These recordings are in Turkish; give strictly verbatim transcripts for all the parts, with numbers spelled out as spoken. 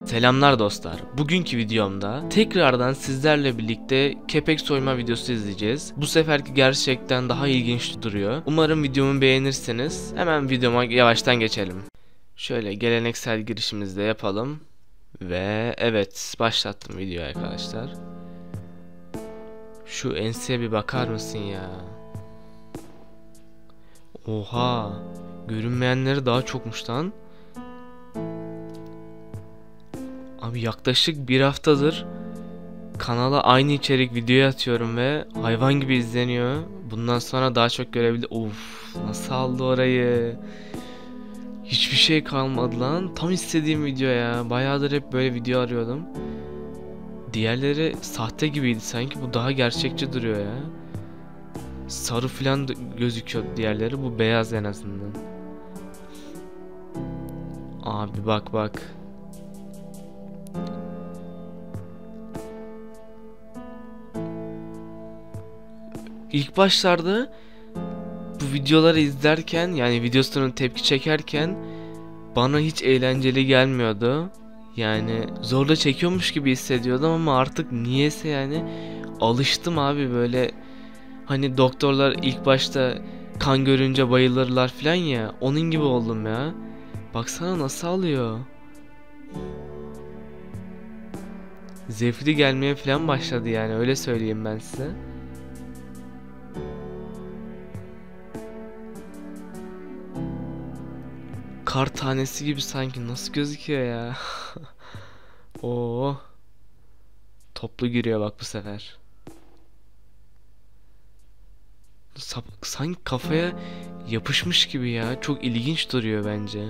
Selamlar dostlar. Bugünkü videomda tekrardan sizlerle birlikte kepek soyma videosu izleyeceğiz. Bu seferki gerçekten daha ilginç duruyor. Umarım videomu beğenirsiniz. Hemen videoma yavaştan geçelim. Şöyle geleneksel girişimizi de yapalım. Ve evet, başlattım videoyu arkadaşlar. Şu enseye bir bakar mısın ya? Oha! Görünmeyenleri daha çokmuş lan. Abi yaklaşık bir haftadır kanala aynı içerik video atıyorum ve hayvan gibi izleniyor. Bundan sonra daha çok görebilir. Of, nasıl aldı orayı? Hiçbir şey kalmadı lan. Tam istediğim video ya. Bayağıdır hep böyle video arıyordum. Diğerleri sahte gibiydi sanki. Bu daha gerçekçi duruyor ya. Sarı falan gözüküyor diğerleri. Bu beyaz en azından. Abi bak bak. İlk başlarda bu videoları izlerken, yani videosunu tepki çekerken bana hiç eğlenceli gelmiyordu. Yani zorla çekiyormuş gibi hissediyordum ama artık niyeyse yani alıştım abi. Böyle hani doktorlar ilk başta kan görünce bayılırlar falan ya, onun gibi oldum ya. Baksana nasıl alıyor. Zevkli gelmeye falan başladı, yani öyle söyleyeyim ben size. Kar tanesi gibi sanki, nasıl gözüküyor ya. Oo. Toplu giriyor bak bu sefer. Sap sanki kafaya yapışmış gibi ya. Çok ilginç duruyor bence.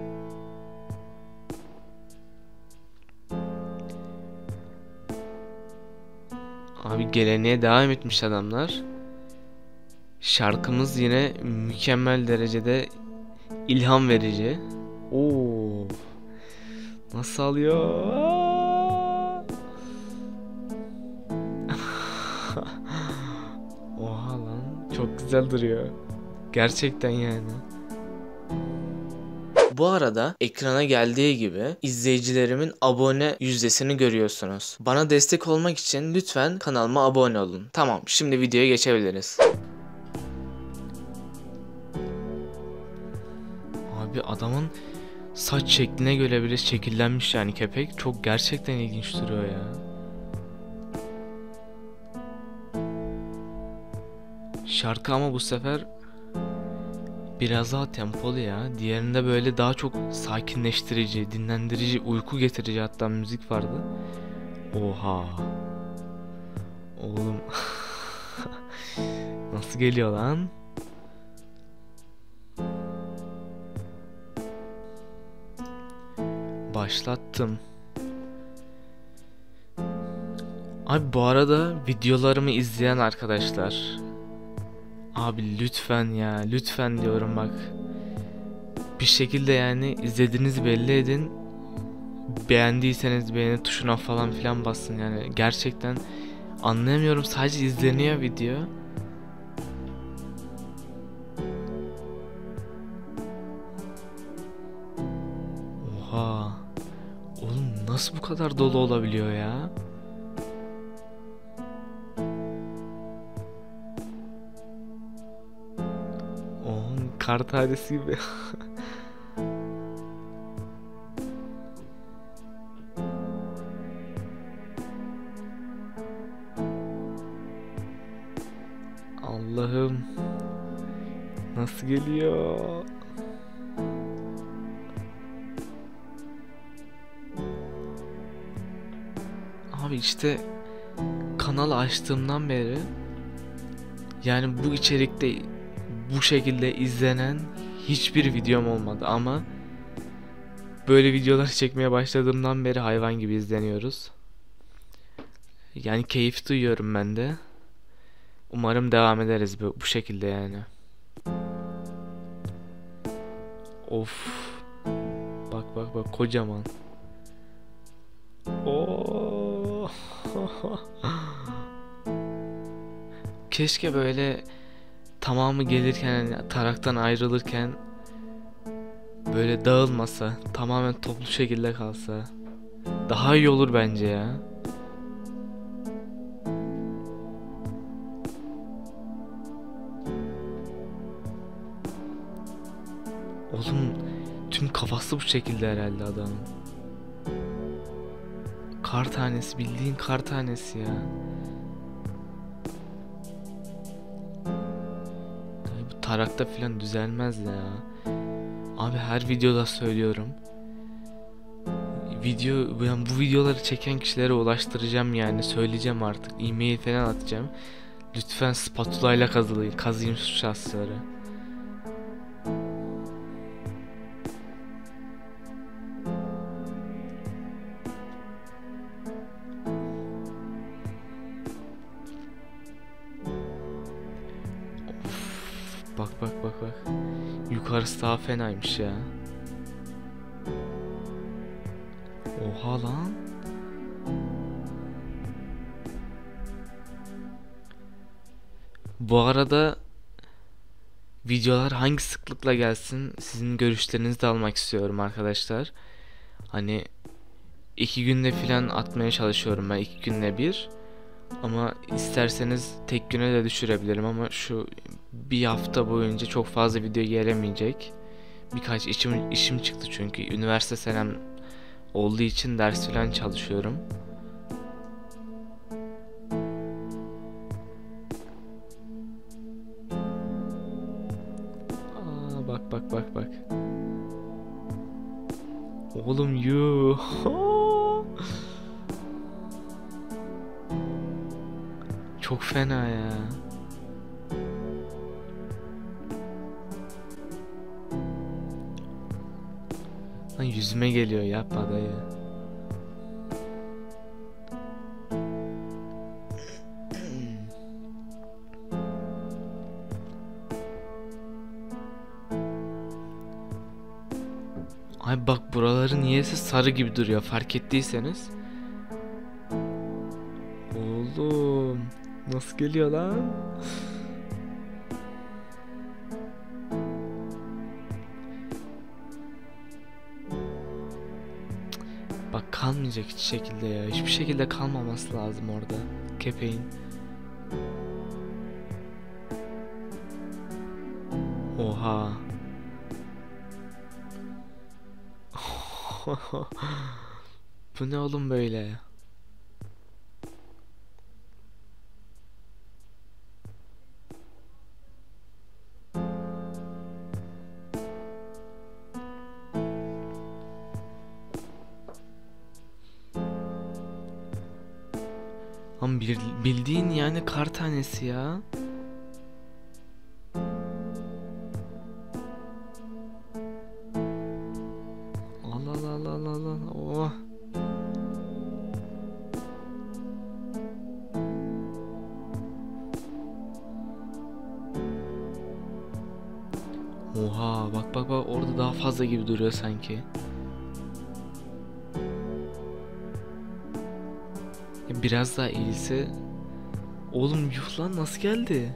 Abi geleneğe devam etmiş adamlar. Şarkımız yine mükemmel derecede ilham verici. Oo. Nasıl alıyor? Oha lan, çok güzel duruyor. Gerçekten yani. Bu arada ekrana geldiği gibi izleyicilerimin abone yüzdesini görüyorsunuz. Bana destek olmak için lütfen kanalıma abone olun. Tamam, şimdi videoya geçebiliriz. Abi adamın saç şekline göre bile şekillenmiş yani kepek. Çok gerçekten ilginç duruyor ya. Şarkı ama bu sefer biraz daha tempolu ya. Diğerinde böyle daha çok sakinleştirici, dinlendirici, uyku getirici hatta müzik vardı. Oha. Oğlum. Nasıl geliyor lan? Başlattım. Abi bu arada videolarımı izleyen arkadaşlar, abi lütfen ya, lütfen diyorum bak, bir şekilde yani izlediğinizi belli edin. Beğendiyseniz beğeni tuşuna falan filan basın, yani gerçekten anlayamıyorum, sadece izleniyor video. Oha. Oğlum nasıl bu kadar dolu olabiliyor ya? Oğlum kar tanesi gibi. Allah'ım. Nasıl geliyor? Abi işte kanalı açtığımdan beri yani bu içerikte bu şekilde izlenen hiçbir videom olmadı ama böyle videolar çekmeye başladığımdan beri hayvan gibi izleniyoruz. Yani keyif duyuyorum ben de. Umarım devam ederiz bu, bu şekilde yani. Of. Bak bak bak, kocaman. Oo. Keşke böyle tamamı gelirken, hani taraktan ayrılırken böyle dağılmasa, tamamen toplu şekilde kalsa. Daha iyi olur bence ya. Oğlum tüm kafası bu şekilde herhalde adamın. Kar tanesi, bildiğin kar tanesi ya. Yani bu tarakta falan düzelmez ya. Abi her videoda söylüyorum. Video, ben bu videoları çeken kişilere ulaştıracağım yani, söyleyeceğim artık. E-mail falan atacağım. Lütfen spatula ile kazıyın, kazıyın şu şahsları. Bak bak bak bak. Yukarısı daha fenaymış ya. Oha lan. Bu arada videolar hangi sıklıkla gelsin, sizin görüşlerinizi de almak istiyorum arkadaşlar. Hani iki günde filan atmaya çalışıyorum ben, iki günde bir. Ama isterseniz tek güne de düşürebilirim, ama şu bir hafta boyunca çok fazla video gelemeyecek. Birkaç işim, işim çıktı çünkü üniversite senem olduğu için ders filan çalışıyorum. Aa, bak bak bak bak. Oğlum yuh. Çok fena ya. Lan yüzüme geliyor, yapma dayı. Ay bak, buraları niyeyse sarı gibi duruyor, fark ettiyseniz. Oğlum nasıl geliyor lan? Bak kalmayacak hiç şekilde ya. Hiçbir şekilde kalmaması lazım orada kepeğin. Oha. Bu ne oğlum böyle? Ama bildiğin yani kar tanesi ya. Allah Allah Allah Allah Allah. Oh. Oha bak bak bak, orada daha fazla gibi duruyor sanki. Biraz daha eğilse. Oğlum yuh lan, nasıl geldi?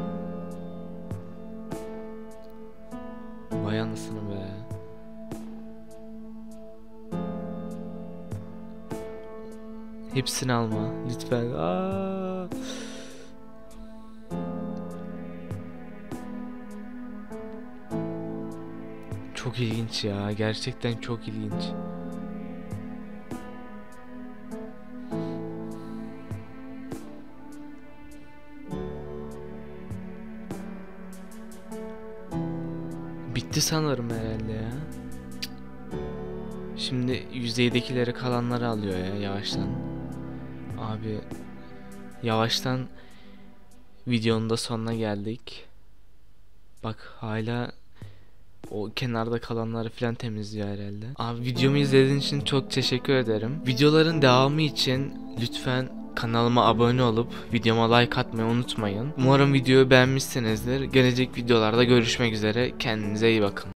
Vay anasını be. Hepsini alma lütfen. Aa. Çok ilginç ya, gerçekten çok ilginç. Bitti sanırım herhalde ya. Şimdi yüzeydekileri, kalanları alıyor ya yavaştan. Abi yavaştan videonun da sonuna geldik. Bak hala o kenarda kalanları falan temizliyor herhalde. Abi videomu izlediğin için çok teşekkür ederim. Videoların devamı için lütfen kanalıma abone olup videoma like atmayı unutmayın. Umarım videoyu beğenmişsinizdir. Gelecek videolarda görüşmek üzere. Kendinize iyi bakın.